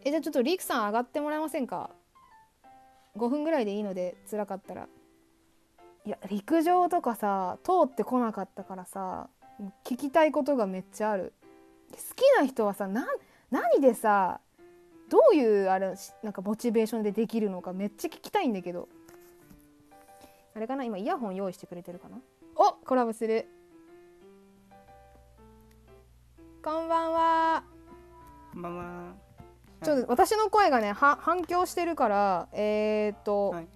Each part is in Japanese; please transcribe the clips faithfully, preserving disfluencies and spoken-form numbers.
え、じゃあちょっとリクさん上がってもらえませんか？ごふんぐらいでいいので、辛かったら。いや、陸上とかさ通ってこなかったからさ、聞きたいことがめっちゃある。好きな人はさ、なん何でさ、どういうあれなんかモチベーションでできるのかめっちゃ聞きたいんだけど。あれかな、今イヤホン用意してくれてるかな。お、コラボする。こんばんは。 こんばんは。 ちょっと私の声がねは反響してるから、えー、っと、 はい。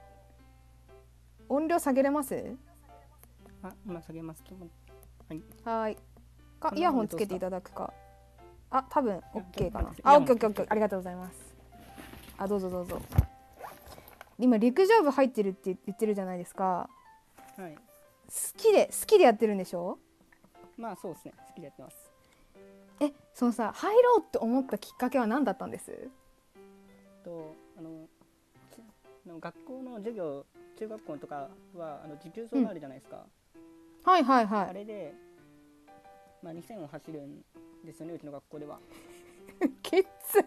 音量下げれます？ あ、今下げますと。はい。 はい。かこんイヤホンつけていなもんでどうすか？ ただくか。あ、多分いや OK かな。 大丈夫です。イあ、 ヤホン OK OK OK、ありがとうございます。あ、どうぞどうぞ。今陸上部入ってるって言ってるじゃないですか。 はい。 好きで好きでやってるんでしょ？ まあそうですね。好きでやってます。 え、そのさ、入ろうって思ったきっかけは何だったんです？ と、あの、ちあの学校の授業、中学校とかはあの持久走があるじゃないですか。 はいはいはい。 あれで、まあにせんを走るんですよね、うちの学校では。 ケツ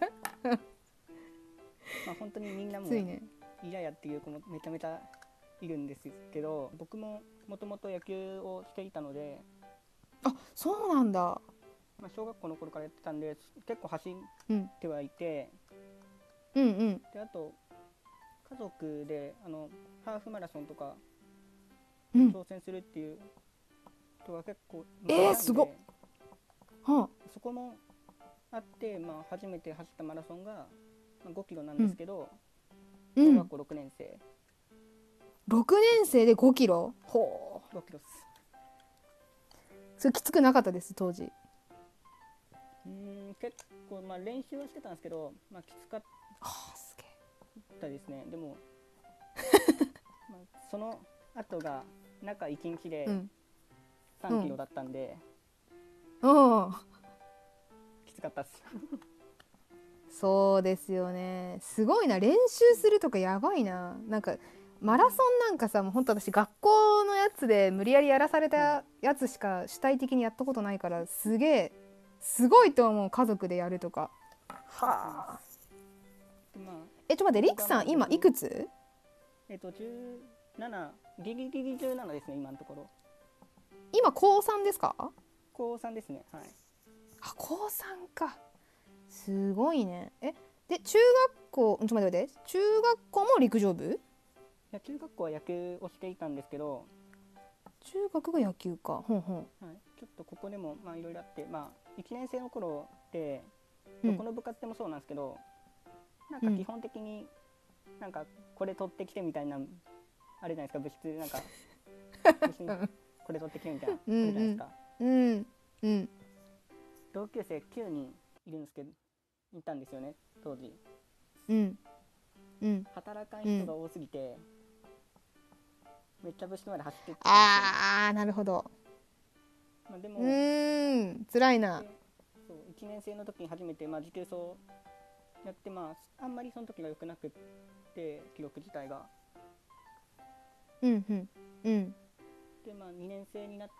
まあ本当にみんなもついね。 嫌やっていう子もめちゃめちゃいるんですけど、僕ももともと野球をしていたので、 あ、そうなんだ。 まあ、小学校の頃からやってたんで結構走っうん、 てはいて、 うんうんであと家族であのハーフマラソンとかうん挑戦するっていう人が結構えー、 いたんで、 すごっ。はあ、 そこもあって、まあ、初めて走ったマラソンが、まあ、ごキロなんうんですけど、 うん小学校ろくねん生ろくねん生でごキロ。ほう、 ごキロっす。 それきつくなかったです当時？ うーん結構、まあ、練習はしてたんですけど、まあ、きつかっあー、すげたですね。でも、まあ、その後が中いちにちでえ。うんさんキロだったんで、 うん、 きつかったっす。 そうですよね。すごいな、練習するとかやばいな。なんかマラソンなんかさ、もう本当私学校のやつで無理やりやらされはい。 たやつしか主体的にやったことないから、すげえすごいと思う、家族でやるとか。 ありがとうございまはあ。 す。でまあえ、ちょっと待って、リクここがまさん今いあ僕くつ？ えっとじゅうなな、ギリギリじゅうななですね、今のところ。 今高さんですか？ 高さんですね。はい。 あ、高さんか。すごいね。え、で中学校、ちょっと待って待って、中学校も陸上部？ いや中学校は野球をしていたんですけど、 中学が野球か。ほんほん。 はい、ちょっとここでもまあいろいろあって、まあ、いちねん生の頃ってうんどこの部活でもそうなんですけど、なんうんか基本的になんかこれ取ってきてみたいなあれじゃないですか、部室なんか部室にこれ取ってきてみたいなうあれじゃないですんか。 うんうん同級生きゅうにんいるんですけど、いたんですよね当時。 うんうん働かんうん人が多すぎてめっちゃ部室まで走ってってたんですよ。 あー、なるほど。 まあ、でうもーん、辛いな。 でそういちねん生の時に初めて、まあ、持久走やって、まあ、あんまりその時が良くなくって記録自体が。 うんうんうんで、まあ、にねん生になって、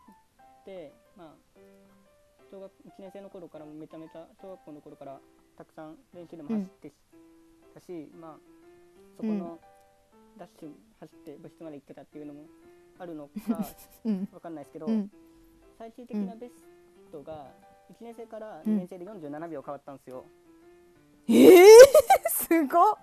まあ、小学いちねん生の頃からもめちゃめちゃ小学校の頃からたくさん練習でも走ってたし、まあ、そこのダッシュ走って部室まで行ってたっていうのもあるのかうんわかんないですけど、 うん最終的うんなベストがいちねん生からうんにねん生でよんじゅうななびょう変わったんですよ。 えー、すごっ。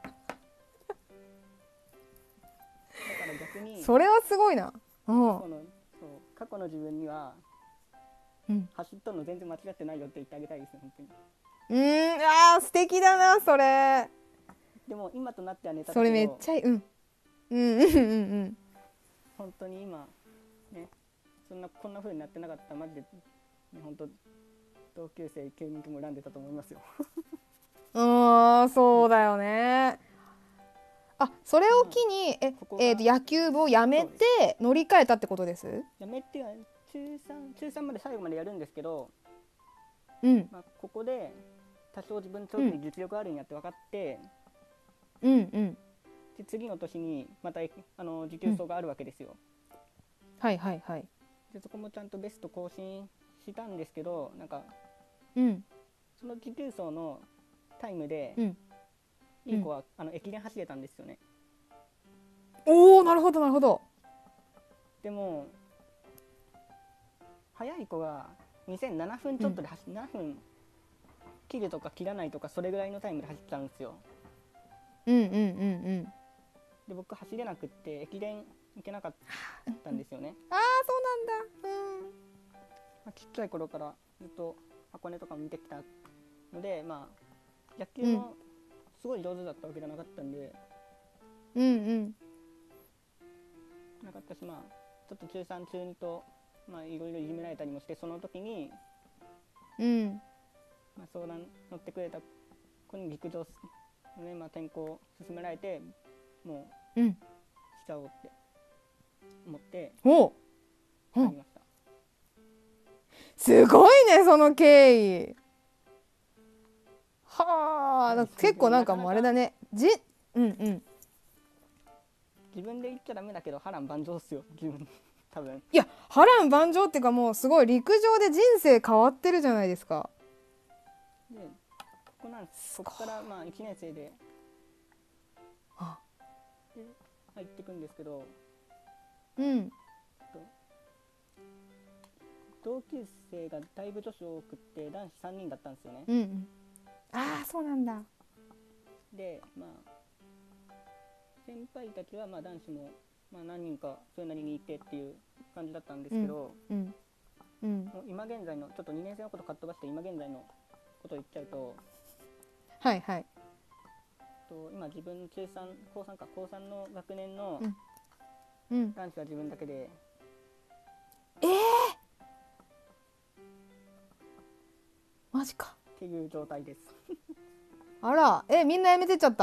だから逆にそれはすごいな。うん過去のそう過去の自分にはうん走っとんの全然間違ってないよって言ってあげたいですね、本当に。 うーん、あー素敵だなそれ。 でも今となってはネタそれだけど、 めっちゃいい。うんうんうんうん本当に今ね、そんなこんな風になってなかったらマジで、ね、本当同級生きゅうにんとも選んでたと思いますよ。 うん。あーそうだよね。あ、それを機にえここがえーと野球部をやめそうですて乗り換えたってことです？ やめては中さん中さんまで最後までやるんですけど、 うんまあ、ここで多少自分長距離実力あるんやって分かって、 うんうんで次の年にまたあの持久走があるわけですよ。 はいはいはい。 でそこもちゃんとベスト更新したんですけど、なんかうんその持久走のタイムで、 うん、 いい子はあの駅伝走れたんですよね。 おお、なるほどなるほど。 でも速い子がにせんななふんちょっとで走、うん、ななふん切るとか切らないとかそれぐらいのタイムで走ってたんですよ。 うんうんうんうん。 で僕走れなくって駅伝行けなかったんですよね。 ああ、そうなんだ。うん。 まあ、ちっちゃい頃からずっと箱根とかも見てきたので、まあ野球もすごい上手だったわけじゃなかったんで、 うんうんなかったし、まあちょっと中さん中にとまあいろいろいじめられたりもして、その時に、 うんまあ、相談乗ってくれた子に陸上のね、まあ、転校を勧められて、もううんしちゃおうって思っておう、 入りました。 すごいね、その経緯。はあ、結構なんかもうあれだね。じ、うんうん。 自分で言っちゃダメだけど波乱万丈っすよ、自分多分。 いや、波乱万丈っていうか、もうすごい陸上で人生変わってるじゃないですか。 でここなんです。ここからまあいちねん生でで入っていくんですけど、 うん。 同級生がだいぶ女子多くって男子さんにんだったんですよね。 うんうん。ああ、そうなんだ。 で、まあ先輩たちはまあ男子もまあ何人かそれなりにいてっていう感じだったんですけど、 うんうん、 もう今現在のちょっとにねん生のことかっ飛ばして今現在のことを言っちゃうと、 はいはい。 と今自分中さん高さんか高さんの学年のうん、 男子は自分だけで、 えー、マジかっていう状態です。 あら、え、みんな辞めてっちゃった。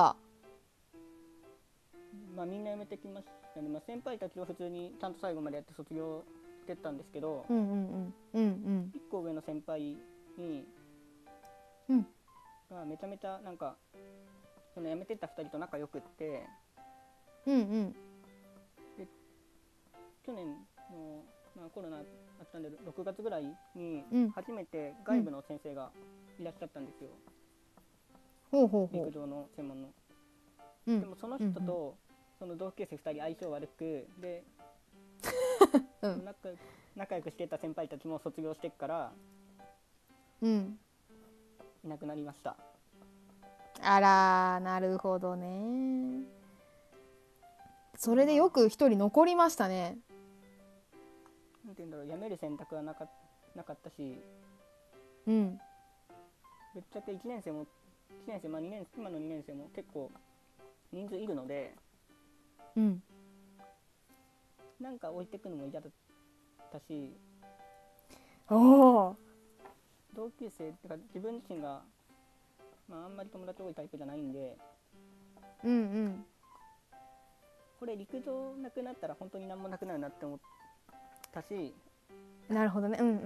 まあみんな辞めてきましたね。まあ、先輩たちは普通にちゃんと最後までやって卒業してったんですけど、 うんうんうんうんうんいっこ上の先輩に、 うん、 がめちゃめちゃなんかその辞めてったふたりと仲良くって、 うんうんで去年の、まあ、コロナあったんでろくがつぐらいに初めて外部の先生がいらっしゃったんですよ、 ほうほうほ陸上の専門の。 う、うん、 でもその人とその同級生ふたり相性悪くで、 うん、 仲良く仲良くしてた先輩たちも卒業してっからうん、 いなくなりました。 あら、なるほどね。それでよく一人残りましたね。 なんて言うんだろう、辞める選択はなか、なかったし、 うん、 ぶっちゃけいちねん生もいちねん生、まあ、にねん今のにねん生も結構人数いるので、 うん、 なんか置いてくのも嫌だったし、 おお、 同級生ってか自分自身が、まあ、あんまり友達多いタイプじゃないんで、 うんうん、 これ陸上なくなったら本当に何もなくなるなって思ったし、 なるほどね、うんうんうん、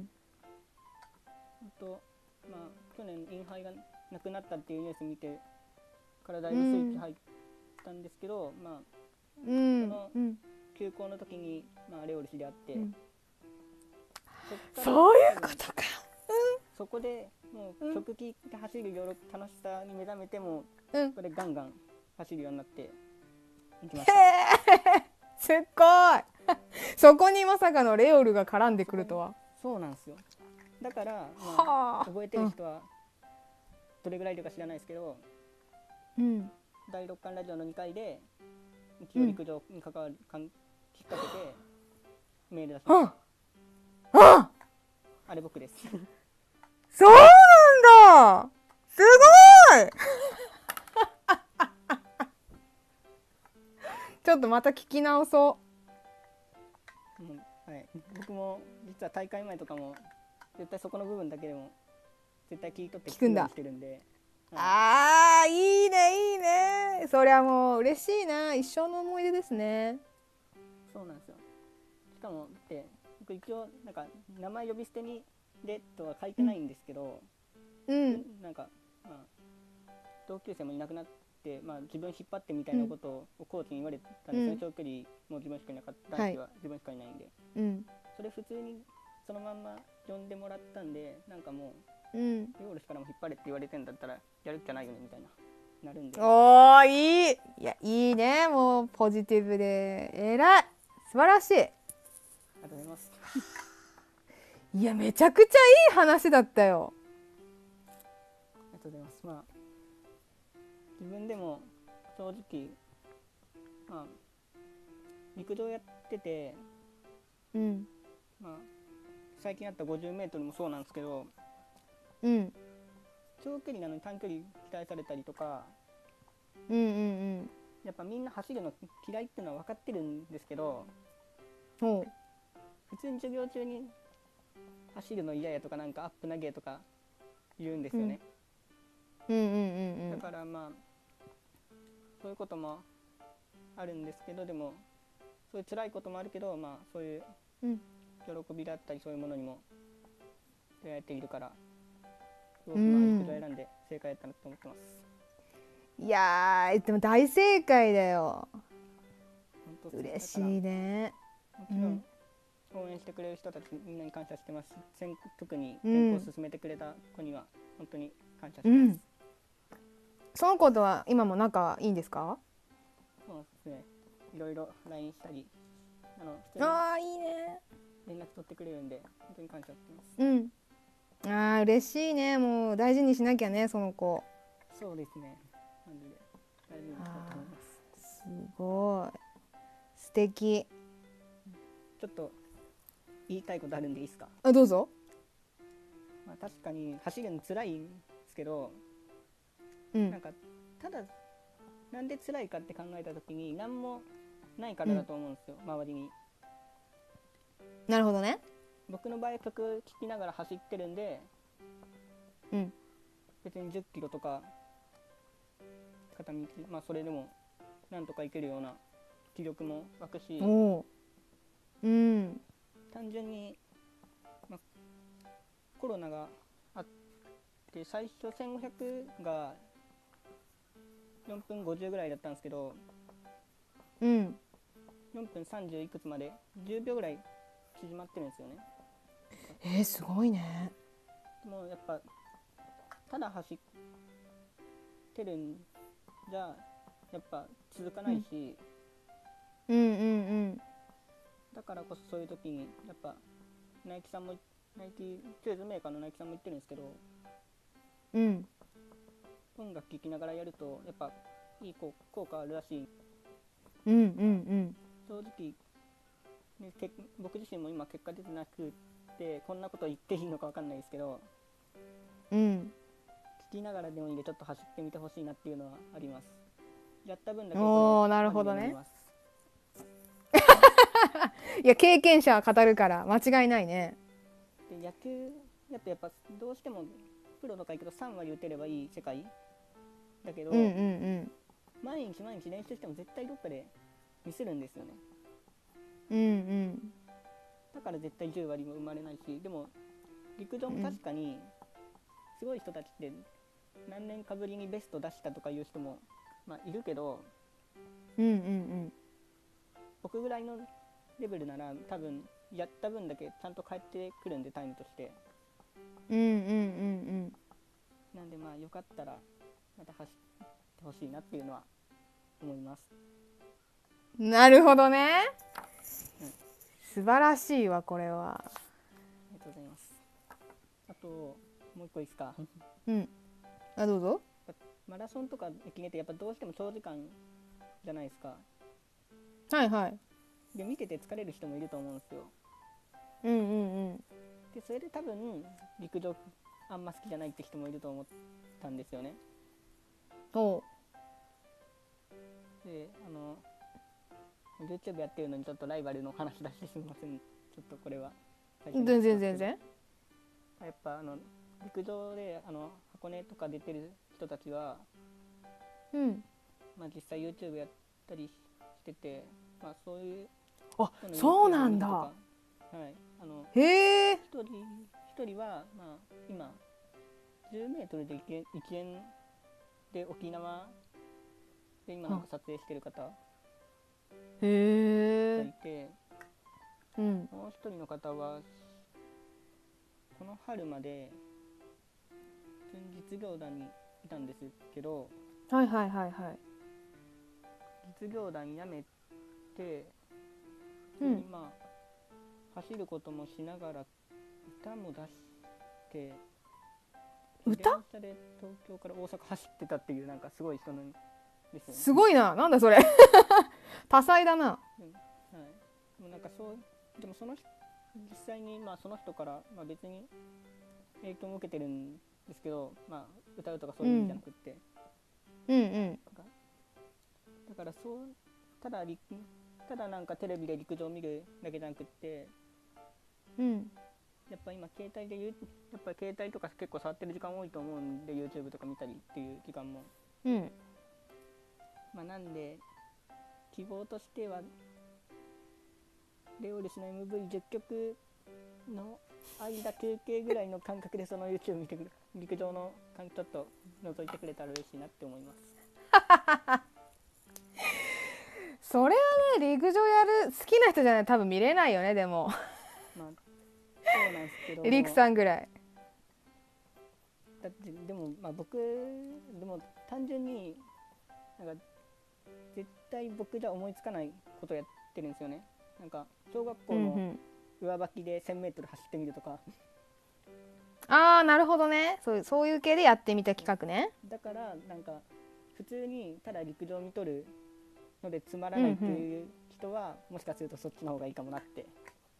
本当、まあ、去年インハイがなくなったっていうニュース見てからだいぶスイッチ入ったんですけど、うん、まあ、 うん、 その休校の時に、まあ、レオル氏であって、うん、 そ, そういうことか、 うん、そこでもう曲聴いて走る楽しさに目覚めても、うん、そこでガンガン走るようになっていきました。 へー、すっごいそこにまさかのレオルが絡んでくるとは。 そうなんですよ。だから、まあ、覚えてる人はどれぐらいいるか知らないですけど、うん、だいろっかんラジオのにかいで一応陸上に関わる、うん、きっかけでメール出しました。ああ、あれ僕ですそうなんだ、すごいちょっとまた聞き直そう、 うん、はい、僕も実は大会前とかも絶対そこの部分だけでも絶対聞いとって聞くようにしてるんで、 はい、あー、いいねいいね、そりゃもう嬉しいな、一生の思い出ですね。 そうなんですよ。しかもって僕一応なんか名前呼び捨てにでとは書いてないんですけど、うん、なんか、まあ、同級生もいなくなって、まあ、自分引っ張ってみたいなことをコーチに言われたんですね、うん、長距離も自分しかいなかった、男子は自分しかいないんで、はい、それ普通にそのまんま呼んでもらったんで、なんかもうんヨールスからも引っ張れって言われてんだったらやるっきゃないよねみたいななるんで。 おーいい。いやいいね、もうポジティブで偉い、素晴らしい。 ありがとうございます。 いやめちゃくちゃいい話だったよ。 ありがとうございます。まあ自分でも正直まあ陸上やってて、 うんまあ最近あった ごじゅうメートル もそうなんですけど、 うん長距離なのに短距離期待されたりとか、 うんうんやっぱみんな走るの嫌いっていうのは分かってるんですけど、 うん。ほ普通に授業中に走るの嫌やとかなんかアップ投げとか言うんですよね。 う。うんうんうんうだん。 からまあそういうこともあるんですけど、でもそういう辛いこともあるけど、まあそういううん喜びだったりそういうものにも出会えているから、すごうくまあ陸上ん。 選んで正解だったなと思ってます。 いやーでも大正解だよ。 本当そう嬉しだからいね。 もちろんうん応援してくれる人たちみんなに感謝してますし、専特にうん専攻を進めてくれた子には本当に感謝しうます。 ん。その子とは今も仲いいんですか？ そうですね、いろいろ ライン したりあの普通にああいいね。 連絡取ってくれるんで本当に感謝してます。 うん。ああ嬉しいね。もう大事にしなきゃね、その子。 そうですね、マジで大事にしたいと思います。 すごい素敵。 ちょっと言いたいことあるんでいいですか？ あどうぞ。 まあ、確かに走るの辛いんですけど、 うんなんかただなんで辛いかって考えた時に何もないからだと思うんですよ、うん、周りに。 なるほどね。 僕の場合曲聴きながら走ってるんで、 うん。 別にじゅっキロとか片道、まあそれでもなんとか行けるような気力も湧くし、 おお。うん。 単純に、まあ、コロナがあって最初せんごひゃくがよんぷんごじゅうぐらいだったんですけど、 うん。 よんぷんさんじゅういくつまでじゅうびょうぐらい縮まってるんですよね。 えー、すごいね。 もうやっぱただ走ってるんじゃやっぱ続かないし、 うんうんうんだからこそそういう時にやっぱナイキさんもナイキシューズメーカーのナイキさんも言ってるんですけど、 うん音楽聴きながらやるとやっぱいい効果あるらしい。 うんうん正直、ね、け僕自身も今結果出てなくてこんなこと言っていいのか分かんないですけど、 うんうん聞きながらでもいいんでちょっと走ってみてほしいなっていうのはあります。やった分だけおーこれなるほどねマジで思います。 いや経験者は語るから間違いないね。 で野球やっぱやっぱどうしてもプロとか行くとさん割打てればいい世界だけど、 うんうんうん毎日毎日練習しても絶対どっかでミスるんですよね。 うんうんだから絶対じゅう割も生まれないし、でも陸上も確かにすごい人たちって何年かぶりにベスト出したとかいう人も、まあ、いるけど、 うんうん僕ぐらいのレベルなら多分やった分だけちゃんと返ってくるんでタイムとして、 うんうんうんなんでまあよかったらまた走ってほしいなっていうのは思います。 うんなるほどね、 うん、 素晴らしいわこれは。 ありがとうございます。あともう一個いいですか？ うんあどうぞ。 マラソンとか駅伝ってやっぱどうしても長時間じゃないですか。 はいはいで見てて疲れる人もいると思うんですよ。 うんうんうんでそれで多分陸上あんま好きじゃないって人もいると思ったんですよね。 おであの YouTube やってるのにちょっとライバルの話出してすみません。ちょっとこれは全然全然。 やっぱあの陸上であの箱根とか出てる人たちは、 うんまあ、実際 YouTube やったりしてて、まあ、そういうあそうなんだ。 はい、あのへえ。 一人一人は、まあ、今じゅうメートルでいけいけんで沖縄で今なんか撮影してる方がへえ。 いて、 うんもう一人の方はこの春まで普通に実業団にいたんですけど、 はいはいはいはい。 実業団辞めて、 うん、 今走ることもしながら歌も出して、自歌転車で東京から大阪走ってたっていう、なんかすごい人なんですよね。 すごいな、なんだそれ多彩だな。 うん、はい。もうなんかそうでもその人実際にまあその人から、まあ、別に影響も受けてるんですけど、まあ、歌うとかそういう意味じゃなくって、 うんうん。 だからそうただ陸ただなんかテレビで陸上を見るだけじゃなくって、 うん、 やっぱ今携帯でやっぱ携帯とか結構触ってる時間多いと思うんで YouTube とか見たりっていう時間も、 うん、 まあ、なんで希望としてはレオレスの エムブイじゅっ 曲の間休憩ぐらいの感覚でその YouTube 見てくる陸上の感じちょっと覗いてくれたら嬉しいなって思います。 それはね、陸上やる好きな人じゃない多分見れないよね。でもまあそうなんですけども、 陸さんぐらい。 だってでもまあ僕でも単純になんか絶対僕じゃ思いつかないことやってるんですよね。なんか小学校の上履きで せんメートル 走ってみるとか、 うんうん、ああなるほどね。そういうそういう系でやってみた企画ね。 だからなんか普通にただ陸上見とるのでつまらないっていう人は、うんうん、もしかするとそっちの方がいいかもなって。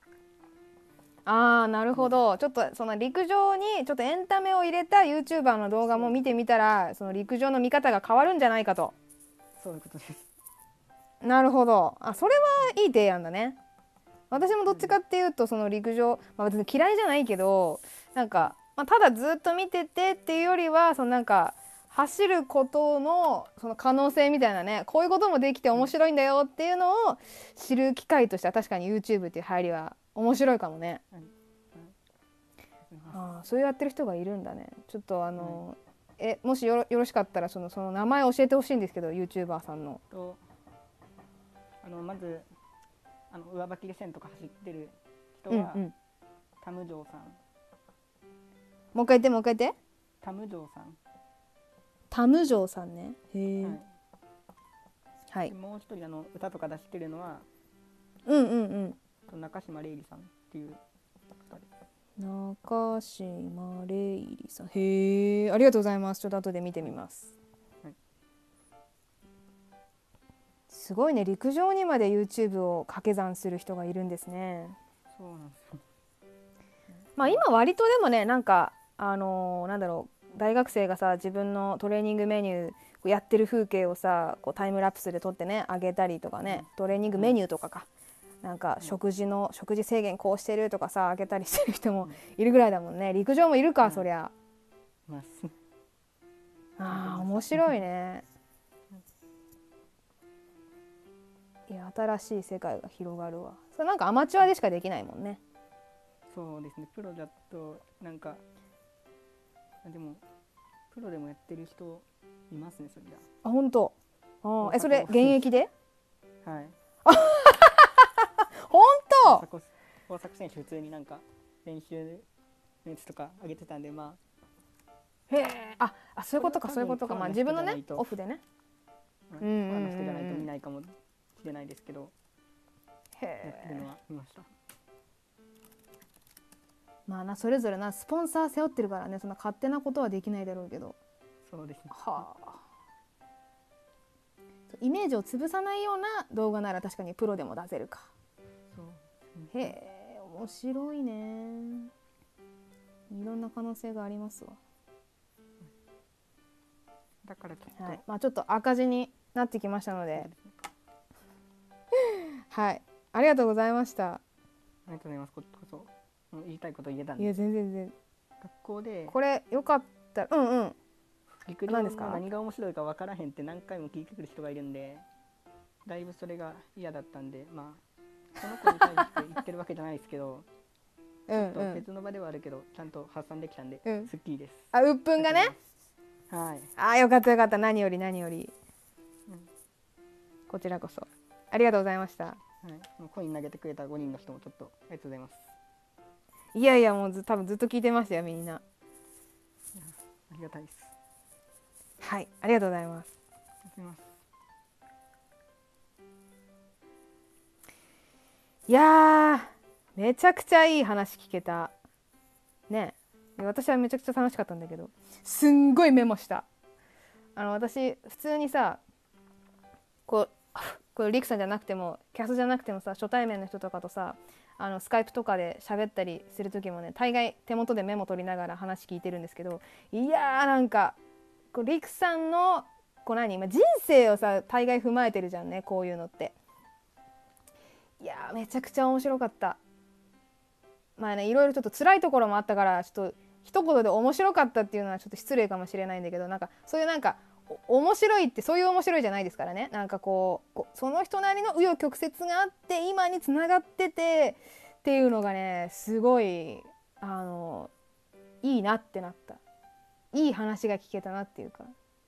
ああなるほど、うん、ちょっとその陸上にちょっとエンタメを入れた YouTuber の動画も見てみたら、その陸上の見方が変わるんじゃないかと。 そういうことです。 なるほど。あ、それはいい提案だね。私もどっちかっていうとその陸上、まあ、別に嫌いじゃないけどなんか、まあ、ただずっと見ててっていうよりはそのなんか走ることのその可能性みたいなね、こういうこともできて面白いんだよっていうのを知る機会としては確かに YouTube っていう入りは面白いかもね。 はいはい、 ああそうやってる人がいるんだね。ちょっとあの、はい、えもしよろ、よろしかったらその、その名前教えてほしいんですけど YouTuber さんの。 とあのまずあの上履きで線とか走ってる人は、うんうん、タムジョーさん。 もう一回言ってもう一回言って。 タムジョーさん。 タムジョーさんね。へえ。 はい。 はい、 もう一人あの歌とか出してるのは、 うんうんうん、中島玲里さんっていう方です。 中島玲里さん。へえ、ありがとうございます。ちょっと後で見てみます。はい、すごいね、陸上にまで YouTube を掛け算する人がいるんですね。 そうなんですよ。 まあ今割とでもね、なんかあのー、なんだろう、大学生がさ自分のトレーニングメニューやってる風景をさこうタイムラプスで撮ってね上げたりとかね、トレーニングメニューとかか、なんか食事の食事制限こうしてるとかさ上げたりしてる人もいるぐらいだもんね。陸上もいるか、うん、そりゃ。ああ面白いね。いや新しい世界が広がるわ。それなんかアマチュアでしかできないもんね。 そうですね、プロだとなんかでもプロでもやってる人いますね、そりゃ。 あ本当。あえそれ現役で？ はい。 本当。 大迫選手普通になんか練習のやつとか上げてたんで、まあ。へえ。ああそういうことかそういうことか。まあ自分のねオフでね。 うんうんうん。プロの人じゃないと見ないかもしれないですけど、 へやってるのは見ました。 まあなそれぞれなスポンサー背負ってるからね、そんな勝手なことはできないだろうけど。 そうですね。 はあ。イメージを潰さないような動画なら確かにプロでも出せるか。 そう、 うん、へえ面白いね。いろんな可能性がありますわ。 だからちょっと、 はい、まあちょっと赤字になってきましたので、はいありがとうございました。 ありがとうございます。こそもう言いたいこと言えたんで。 いや全然全然。 学校でこれよかったらうんうん陸上の何が面白いか分からへんって何回も聞いてくる人がいるんで、だいぶそれが嫌だったんで、まあこの子に対して言ってるわけじゃないですけどちょっと別の場ではあるけどちゃんと発散できたんで、うん、すっきりです。 あうっぷんがね。 はい。 あよかったよかった。何より何より、うん、こちらこそありがとうございました。はい、 コイン投げてくれたごにんの人もちょっとありがとうございます。 いやいやもうず多分ずっと聞いてましたよみんな。 りがたいです。 はい、ありがとうございます。 ありがとうございます。 いやー、めちゃくちゃいい話聞けたね。私はめちゃくちゃ楽しかったんだけど、すんごいメモした。あの私普通にさ、こうこれリクさんじゃなくてもキャスじゃなくてもさ、初対面の人とかとさ、あのスカイプとかで喋ったりする時もね、大概手元でメモ取りながら話聞いてるんですけど、いやーなんかこうリクさんのこう何、まあ、人生をさ大概踏まえてるじゃんね、こういうのって。いやーめちゃくちゃ面白かった。まあね、いろいろちょっと辛いところもあったから、ちょっと一言で面白かったっていうのはちょっと失礼かもしれないんだけど、なんかそういうなんか面白いってそういう面白いじゃないですからね。なんかこう、こうその人なりの紆余曲折があって今につながっててっていうのがね、すごいあのいいなってなった。いい話が聞けたなっていうか、い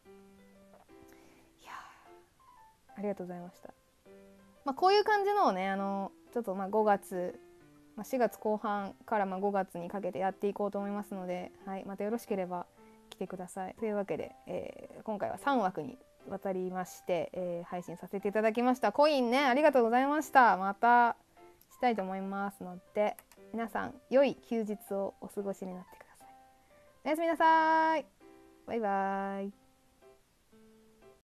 やありがとうございました。まあ、こういう感じのをね、あのちょっとまあごがつ、まあ、しがつこう半からまあごがつにかけてやっていこうと思いますので、はい、またよろしければ来てください。というわけで、えー、今回はさんわくにわたりまして、えー、配信させていただきました。コインね、ありがとうございました。またしたいと思いますので、皆さん良い休日をお過ごしになってください。おやすみなさい。バイバイ。